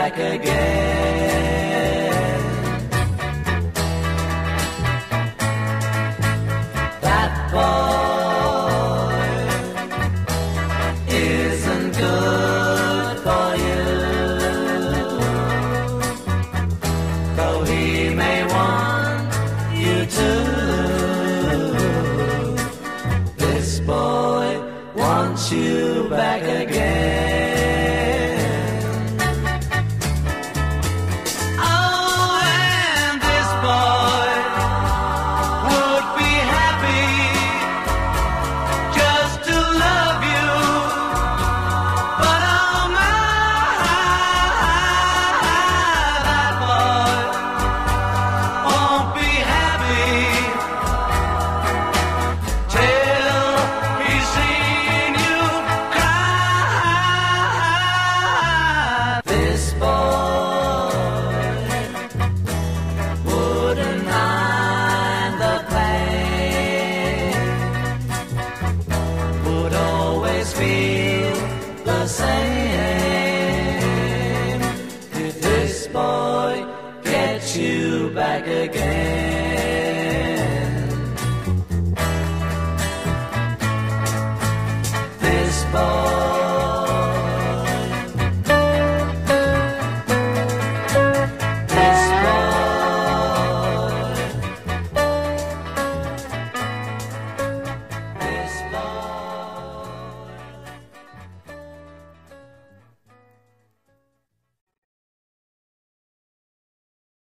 back again. That boy isn't good for you, though he may want you to. This boy wants you back again. Feel the same if this boy gets you back again. This boy, this boy, this boy.